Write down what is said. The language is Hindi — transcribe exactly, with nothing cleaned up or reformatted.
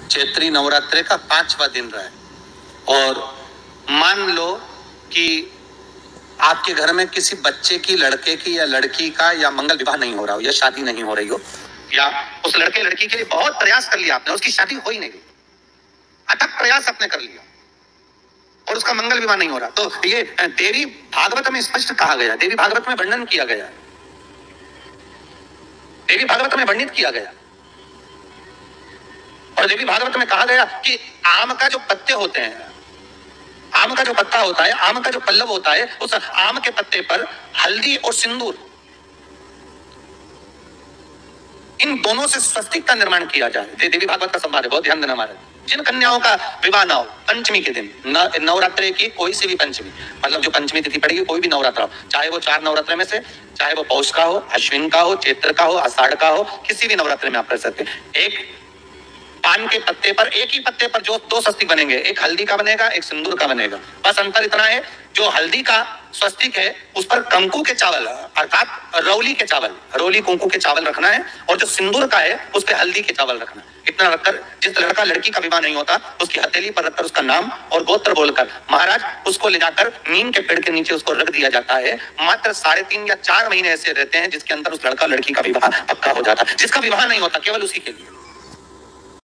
चैत्री नवरात्रि का पांचवा दिन रहा है और मान लो कि आपके घर में किसी बच्चे की, लड़के की या लड़की का या मंगल विवाह नहीं हो रहा हो या शादी नहीं हो रही हो, या उस लड़के लड़की के लिए बहुत प्रयास कर लिया आपने, उसकी शादी हो ही नहीं, अथक प्रयास आपने कर लिया और उसका मंगल विवाह नहीं हो रहा, तो ये देवी भागवत में स्पष्ट कहा गया, देवी भागवत में वर्णन किया गया, देवी भागवत में वर्णित किया गया और देवी भागवत में कहा गया कि आम का जो पत्ते होते हैं, आम का जो पत्ता होता है, आम का जो पल्लव होता है, उस आम के पत्ते पर हल्दी और सिंदूर, इन दोनों से स्वस्तिक का निर्माण किया जाए। देवी भागवत का संवाद है, बहुत ध्यान देना महाराज। जिन कन्याओं का विवाह ना हो पंचमी के दिन, नवरात्रि की कोई सी भी पंचमी, मतलब जो पंचमी तिथि पड़ेगी, कोई भी नवरात्र हो, चाहे वो चार नवरात्र में से, चाहे वो पौष का हो, अश्विन का हो, चैत्र का हो, आषाढ़ का हो, किसी भी नवरात्रि में आप कर सकते हैं। एक पान के पत्ते पर, एक ही पत्ते पर जो दो स्वस्तिक बनेंगे, एक हल्दी का बनेगा, एक सिंदूर का बनेगा। बस अंतर इतना है, जो हल्दी का स्वस्तिक है उस पर कंकु के चावल अर्थात रौली के चावल, रौली कुंकू के चावल रखना है, और जो सिंदूर का है उस पर हल्दी के चावल रखना है। इतना रखकर जिस लड़का लड़की का विवाह नहीं होता उसकी हथेली पर रखकर उसका नाम और गोत्र बोलकर महाराज उसको ले जाकर नीम के पेड़ के नीचे उसको रख दिया जाता है। मात्र साढ़े तीन या चार महीने ऐसे रहते हैं जिसके अंदर उस लड़का लड़की का विवाह पक्का हो जाता है। जिसका विवाह नहीं होता केवल उसी के लिए